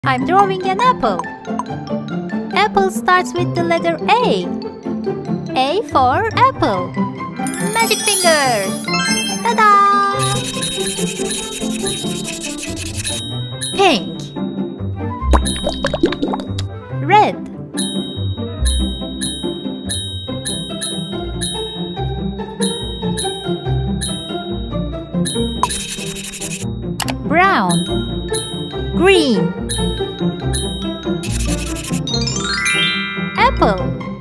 I'm drawing an apple. Apple starts with the letter A. A for apple. Magic fingers. Ta-da! Pink. Red. Brown. Green. Apple.